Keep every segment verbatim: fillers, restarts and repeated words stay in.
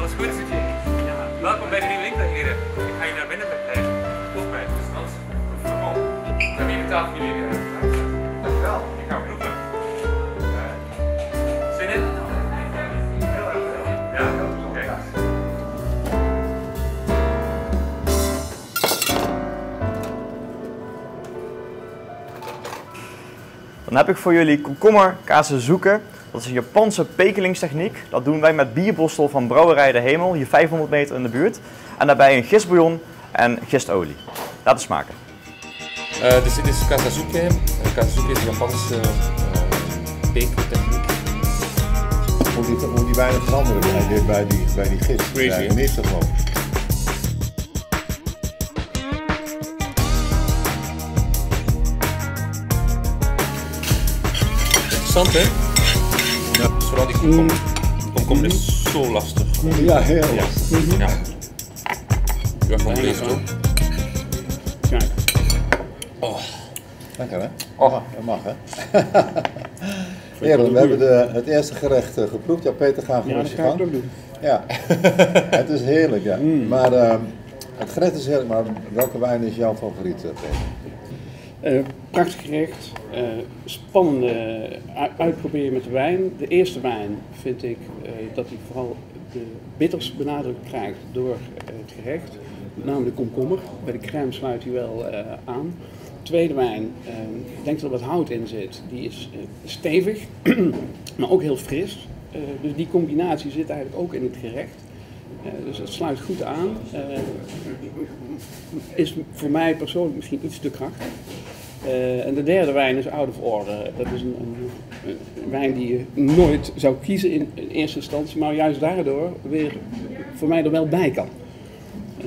is goed. Ja. Welkom bij de nieuwe winkel, heren. Ik ga je naar binnen begeleiden. Volg mij, dus Hans. Kom. Ik heb hier betaald voor jullie. Dankjewel. Ik ga proeven. Zin in? Ja? Oké. Dan heb ik voor jullie komkommer kazezuke. Dat is een Japanse pekelingstechniek. Dat doen wij met bierbostel van Brouwerij de Hemel, hier vijfhonderd meter in de buurt. En daarbij een gistbouillon en gistolie. Laten smaken. Uh, dus dit is kazezuke. Kazezuke is een Japanse uh, pekeltechniek. Hoe die, hoe die weinig veranderen bij die, bij die, bij die gist. Crazy, ja, niet zo gewoon. Interessant, hè? Ja. Dus vooral die komkommer. Komkommer is zo lastig. Ja, heel lastig. Ja. Ja, gewoon vlees hoor. Kijk. Oh. Lekker hè? Oh. Ja, dat mag hè? Heren, we hebben de, het eerste gerecht uh, geproefd. Ja, Peter, ga Ja, gewoon dat je ga ik gang. ook doen. Ja, het is heerlijk ja. Mm. Maar uh, het gerecht is heerlijk, maar welke wijn is jouw favoriet, uh, Peter? Uh, prachtig gerecht, uh, spannende uit uitproberen met de wijn. De eerste wijn vind ik uh, dat hij vooral de bitters benadrukt krijgt door uh, het gerecht. Met name de komkommer. Bij de crème sluit hij wel uh, aan. De tweede wijn, uh, ik denk dat er wat hout in zit. Die is uh, stevig, maar ook heel fris. Uh, dus die combinatie zit eigenlijk ook in het gerecht. Uh, dus het sluit goed aan. Uh, is voor mij persoonlijk misschien iets te krachtig. Uh, en de derde wijn is out of order. Dat is een, een, een wijn die je nooit zou kiezen in, in eerste instantie, maar juist daardoor weer voor mij er wel bij kan. Uh,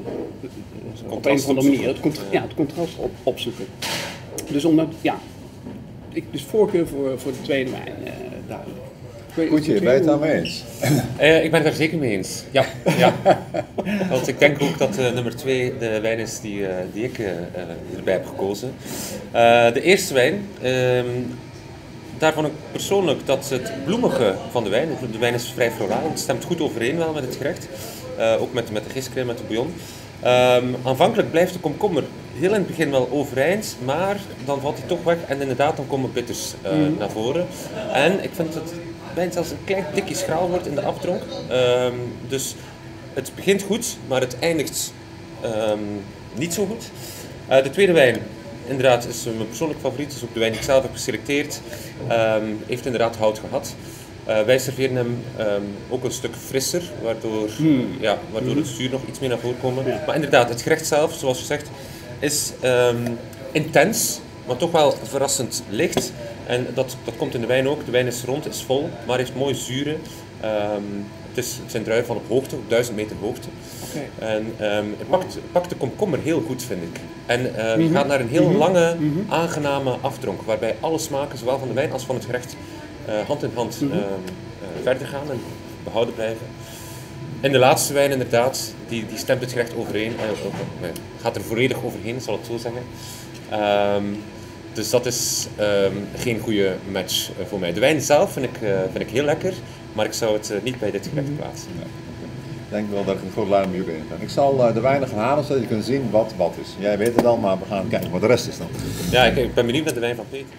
op een of andere manier. Het, contra ja, het contrast op, opzoeken. Dus omdat, ja, ik dus voorkeur voor, voor de tweede wijn, uh, duidelijk. Goedje, ben je het daarmee eens? Uh, ik ben het daar zeker mee eens. Ja, ja. Want ik denk ook dat uh, nummer twee de wijn is die, uh, die ik uh, hierbij heb gekozen. Uh, de eerste wijn, uh, daar vond ik persoonlijk dat het bloemige van de wijn, de wijn is vrij floraal, het stemt goed overeen wel met het gerecht. Uh, ook met, met de gistcrème, met de bouillon. Um, aanvankelijk blijft de komkommer heel in het begin wel overeind, maar dan valt hij toch weg en inderdaad dan komen bitters uh, mm. naar voren. En ik vind dat de wijn zelfs een klein tikje schraal wordt in de afdronk. Um, dus het begint goed, maar het eindigt um, niet zo goed. Uh, de tweede wijn, inderdaad, is mijn persoonlijk favoriet, is ook de wijn die ik zelf heb geselecteerd. Um, heeft inderdaad hout gehad. Uh, wij serveren hem um, ook een stuk frisser, waardoor, mm. ja, waardoor het zuur nog iets meer naar voren komt. Ja. Maar inderdaad, het gerecht zelf, zoals je zegt, is um, intens, maar toch wel verrassend licht. En dat, dat komt in de wijn ook. De wijn is rond, is vol, maar heeft mooie zuren. Um, het, is, het zijn druiven van op hoogte, op duizend meter hoogte. Okay. En um, het pakt, pakt de komkommer heel goed, vind ik. En uh, mm-hmm. gaat naar een heel mm-hmm. lange, mm-hmm. aangename afdronk, waarbij alle smaken, zowel van de wijn als van het gerecht, Uh, hand in hand uh, uh, verder gaan en behouden blijven. En de laatste wijn inderdaad, die, die stemt het gerecht overeen, uh, uh, gaat er volledig overheen, zal ik het zo zeggen. Um, dus dat is um, geen goede match uh, voor mij. De wijn zelf vind ik, uh, vind ik heel lekker, maar ik zou het uh, niet bij dit gerecht plaatsen. Ja. Ik denk wel dat ik een groot lijn met jullie in ben. Ik zal uh, de wijnen gaan halen zodat je kunt zien wat wat is. Jij weet het al, maar we gaan kijken wat de rest is dan. Ja, ik, ik ben benieuwd naar de wijn van Peter.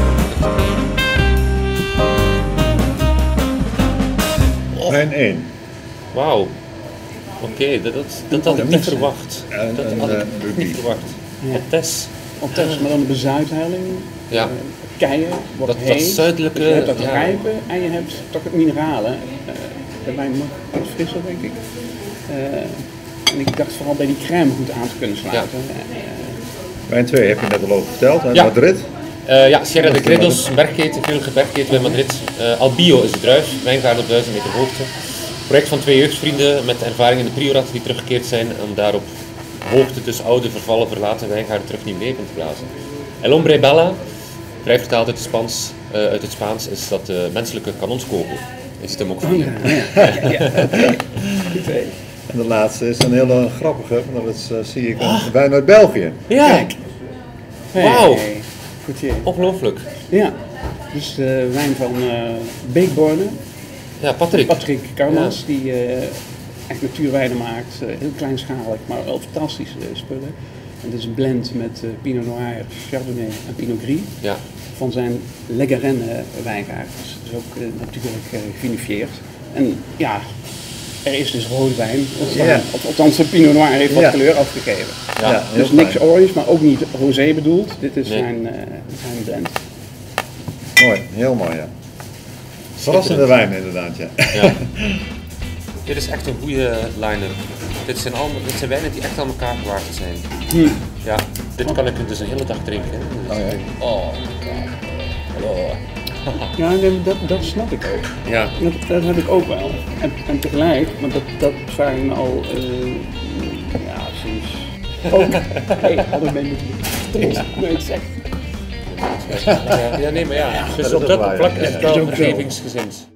Wijn één. Wauw. Oké, okay, dat, dat, dat had ik niet verwacht. En, dat en, had ik uh, niet verwacht. Ja. Tess. Tess, maar dan de bezuidheiling. Ja. Uh, keien, wat dat, heet. Dat zuidelijke. Dus je hebt dat ja. rijpen en je hebt toch het mineralen. Uh, de wijn mag iets frisser, denk ik. Uh, en ik dacht vooral bij die crème goed aan te kunnen sluiten. Ja. Uh, Wijn twee heb je net al over verteld, hè? Ja. Madrid. Uh, ja, Sierra de Gredos, een bergketen, grillige bergketen bij Madrid. Uh, Albio is de druif, wijngaard op duizend meter hoogte. Project van twee jeugdvrienden met ervaring in de priorat die teruggekeerd zijn om daar op hoogte dus oude, vervallen, verlaten wijngaarden terug nieuw leven te blazen. El Hombre Bella, vrij vertaald uit het Spaans, uh, uit het Spaans is dat de menselijke kanonskogel. Je ziet hem ook vliegen. Oh, ja, ja, ja, ja. Okay. En de laatste is een hele grappige, dat is, uh, zie ik, een wijn uit België. Ja! Kijk. Wauw! Hey. Ongelooflijk. Ja, dus de wijn van uh, Beekborne. Ja, Patrick. Patrick Carmas, ja. die uh, echt natuurwijnen maakt. Uh, heel kleinschalig, maar wel fantastische uh, spullen. En dit is een blend met uh, Pinot Noir, Chardonnay en Pinot Gris. Ja. Van zijn Legarenne wijngaard. Dus het is ook uh, natuurlijk uh, gevinifieerd. En ja, er is dus rode wijn. Ja. Althans, de Pinot Noir heeft wat ja. kleur afgegeven. Ja, ja, dus fijn. niks orange, maar ook niet rosé bedoeld. Dit is Nee. zijn, uh, zijn blend. Mooi, heel mooi, ja. Verrassende wijn inderdaad, ja. Ja. Dit is echt een goede line-up. Dit zijn, allemaal, dit zijn wijnen die echt aan elkaar gewaagd zijn. Hm. Ja, dit kan ik dus een hele dag drinken. Dus Oh, ja. oh, oh. Ja, nee, dat, dat snap ik ook. Ja. Dat, dat heb ik ook wel. En, en tegelijk, want dat, dat zijn al, uh, ja, sinds... Oh, hey, hadden we mee moeten doen. Nee, zeg. Ja, ja, nee, maar ja, dus dat op is dat waar, ja. vlak is Ja, het ja. wel Is ook zo. omgevingsgezind.